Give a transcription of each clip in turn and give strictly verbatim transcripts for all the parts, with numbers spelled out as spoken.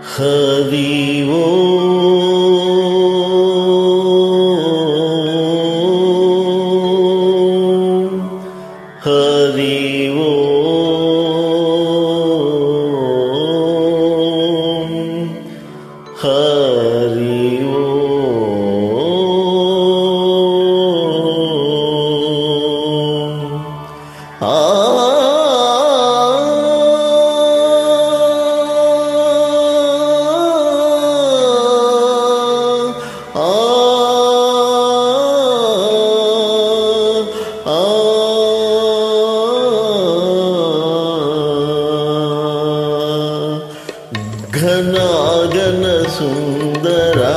हरि ओम हरि ओम हरि ओम आ घनागन सुंदरा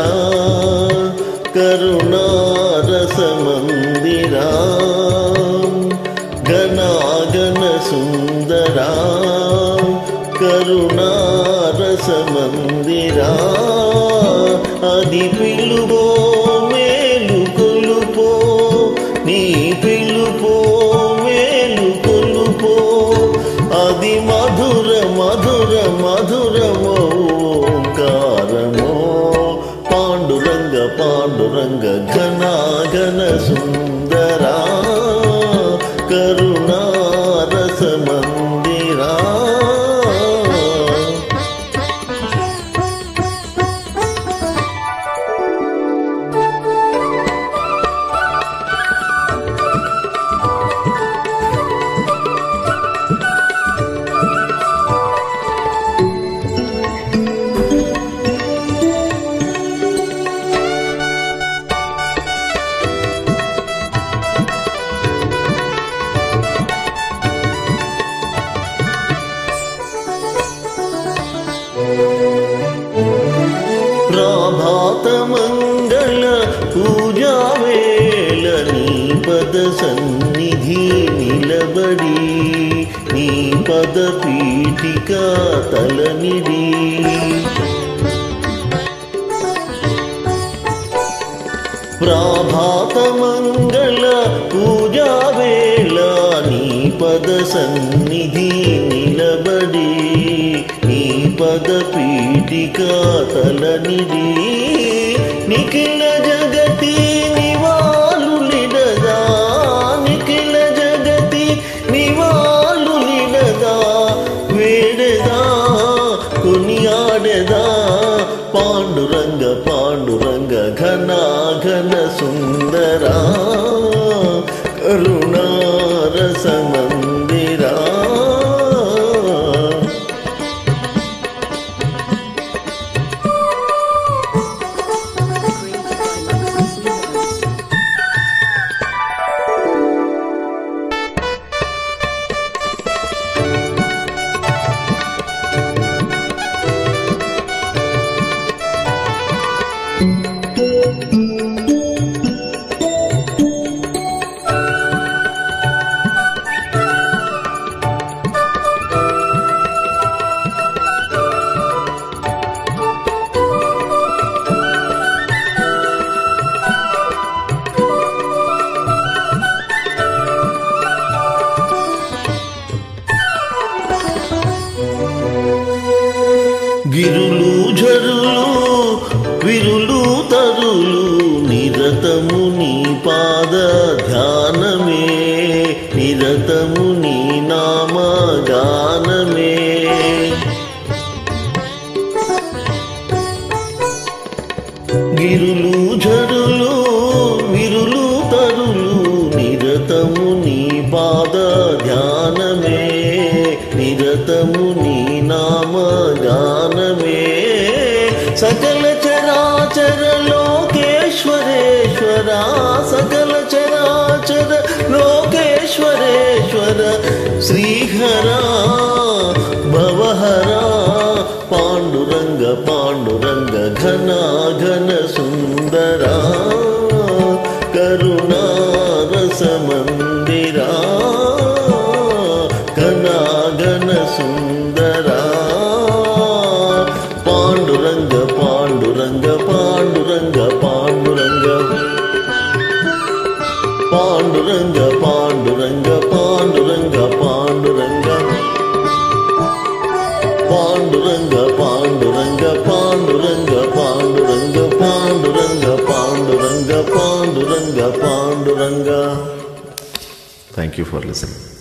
करुणारस मंदिरा घनागन सुंदरा करुणारस मंदिरा आदि पिलुवो मेलु कोलुपो नी पिलुपो मेलु कोलुपो आदि मधुर मधुर मधुर ओंकारमो पांडुरंग पांडुरंग घनागन सुंदरा करुणारस मंदिरा प्रभात मंगल पूजा वेल नी पद सन्निधि निलबड़ी नी पद पीठिका तलनिडी प्रभात मंगल पूजा वेल नी पद सन्निधि निलबड़ी पद पीठिका तलनिडी निखिल जगति निवालुलिडदा निखिल जगति निवालुलिडदा वेडदा कुनियाडदा पांडुरंग पांडुरंग घनाघन सुंदरा करुणारस मंदिरा గిరులు ఝరులు విరులు తరులు నిరతము నీ పాద ధ్యానమే నిరతము నీ నామ గానమే గిరులు ఝరులు విరులు తరులు నిరతము నీ పాద ధ్యానమే నిరతము నీ నామ గానమే सकल चराचर लोकेश्वरेश्वरा सकल चराचर लोकेश्वरेश्वर श्रीहरा भवहरा पांडुरंग पांडुरंग घनाघन सुंदरा करुणारस मंदिरा घनाघन सुंदरा Pandurang Pandurang Pandurang Pandurang Pandurang Pandurang Pandurang Pandurang Pandurang Pandurang Panduranga, Panduranga, Panduranga, Panduranga. Thank you for listening.